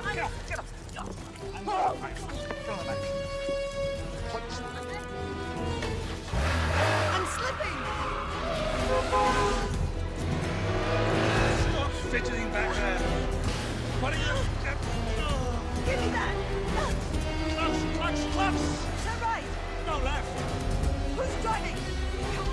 Get up! Get up! Come on back. I'm slipping! Stop fidgeting back there. What are you? Give me that! Clutch! Turn right! No, left. Who's driving? Come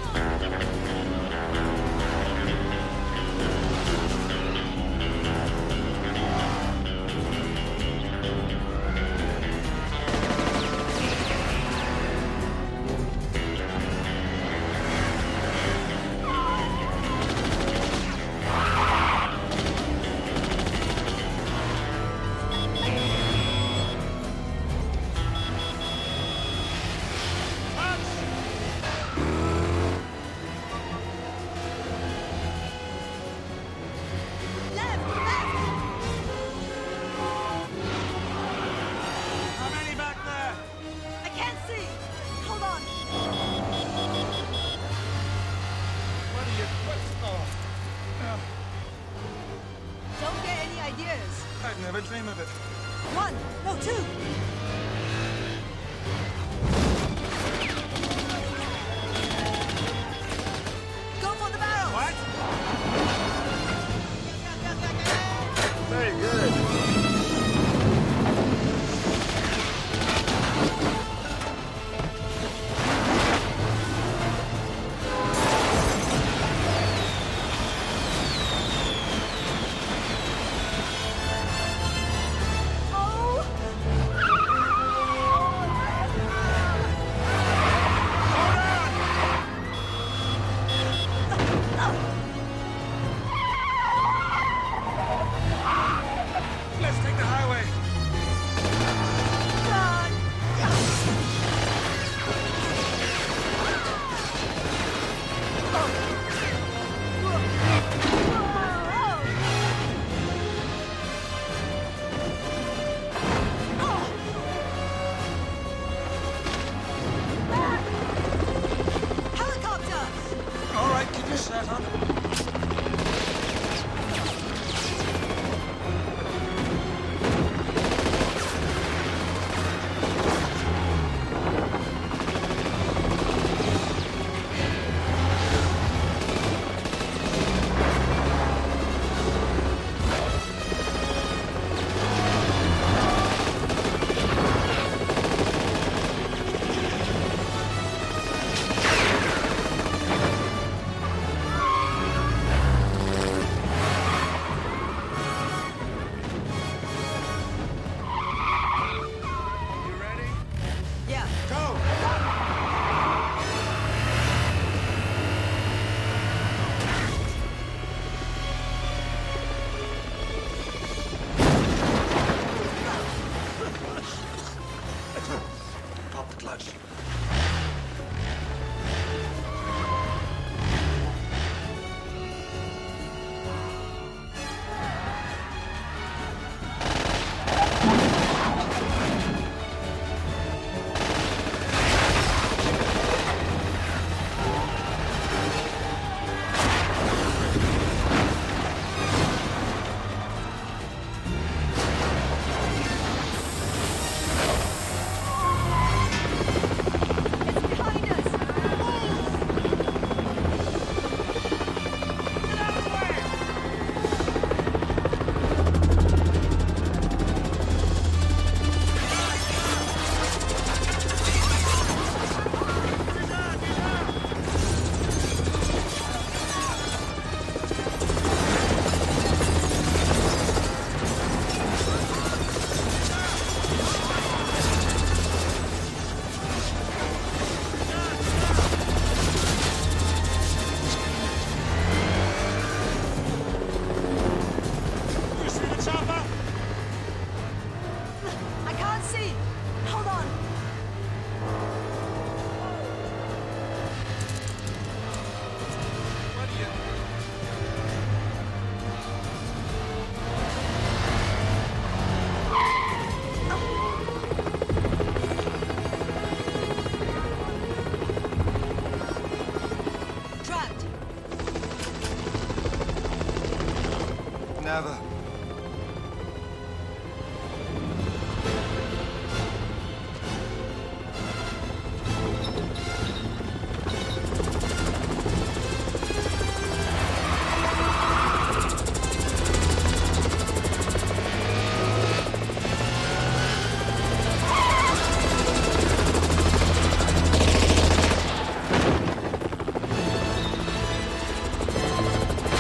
I'd never dream of it. 1, no, 2! Go for the barrel! What? Very good. Let's take the highway. Helicopter! All right, keep your shirt on. You ready? Yeah. Go! Pop the clutch. Behind us! You see the chopper? I can't see! Hold on! What are you? Trapped! Never.